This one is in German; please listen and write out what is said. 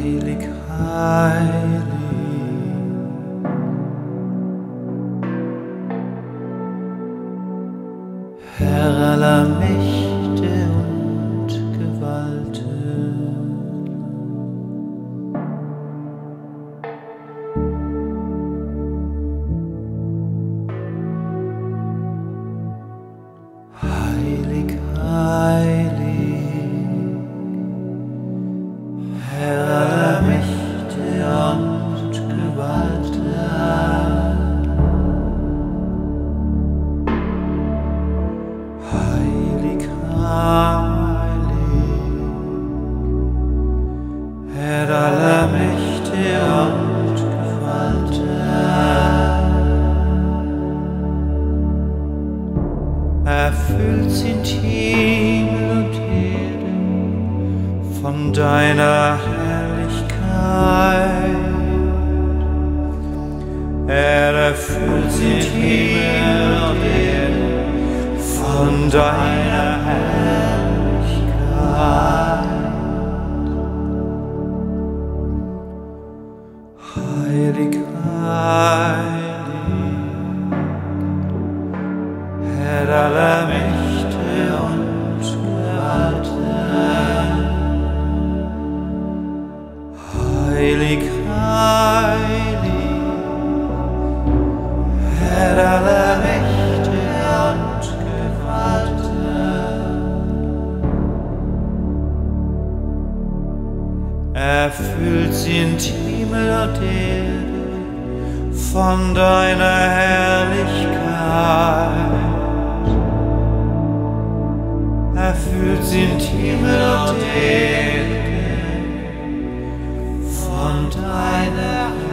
Heilig, heilig, Herr aller Mächte und Gewalten. Heilig, heilig, Herr aller Mächte und Gewalten. Heilig, heilig, Herr aller Mächte und Gewalten. Erfüllt sind Himmel und Erde von deiner Herrlichkeit. Erfüllt sind Himmel und Erde von deiner Herrlichkeit. Heilig, heilig, Herr aller Mächte und Gewalten. Heilig, heilig, Herr aller Mächte und Gewalten. Erfüllt sind Himmel und Erde von deiner Herrlichkeit. Erfüllt sind Himmel und Erde von deiner Herrlichkeit.